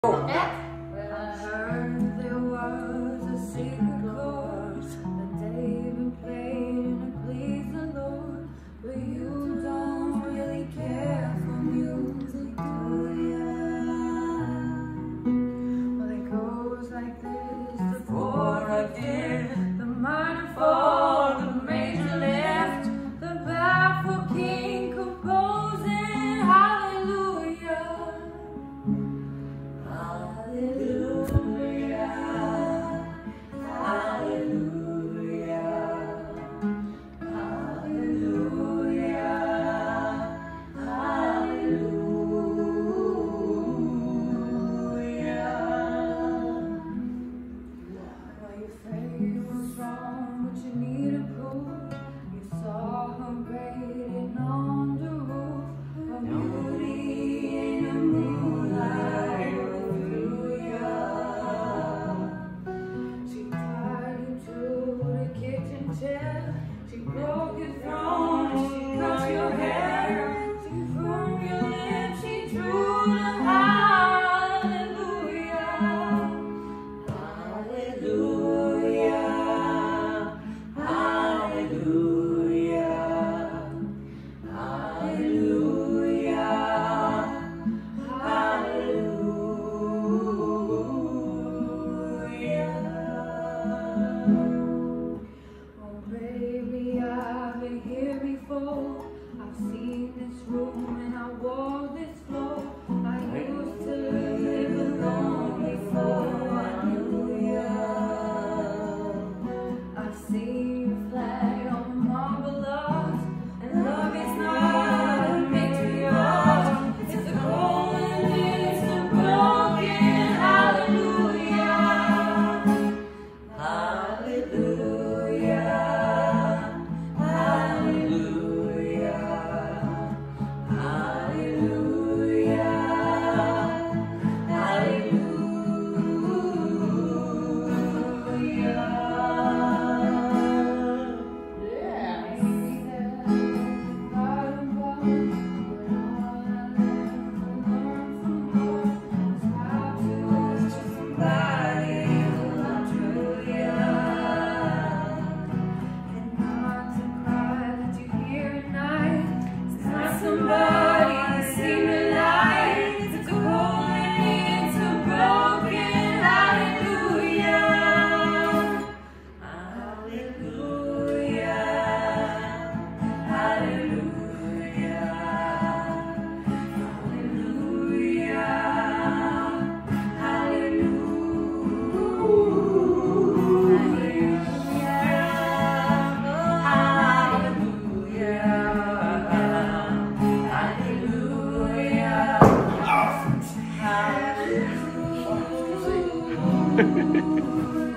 Well, I heard there was a secret chord that David played and it pleased the Lord, but you don't really care for music, do ya? Well, it goes like this: the chord again, the minor fall, the major left, the baffled king composing hallelujah. Hallelujah, hallelujah, hallelujah, hallelujah. Well, your faith was strong, but you needed proof. You saw her grading on the roof, her beauty in the moonlight. She broke your throne, she cut your hair, she firmed your lips, she drew the hallelujah, hallelujah, hallelujah, hallelujah, hallelujah. Baby, I've been here before. I've seen this room and I walked this floor. I used to live alone before I knew ya. I've seen your flag on the marvelous, and love is not a matriarch. It's a golden, it's a broken hallelujah, hallelujah. Hallelujah.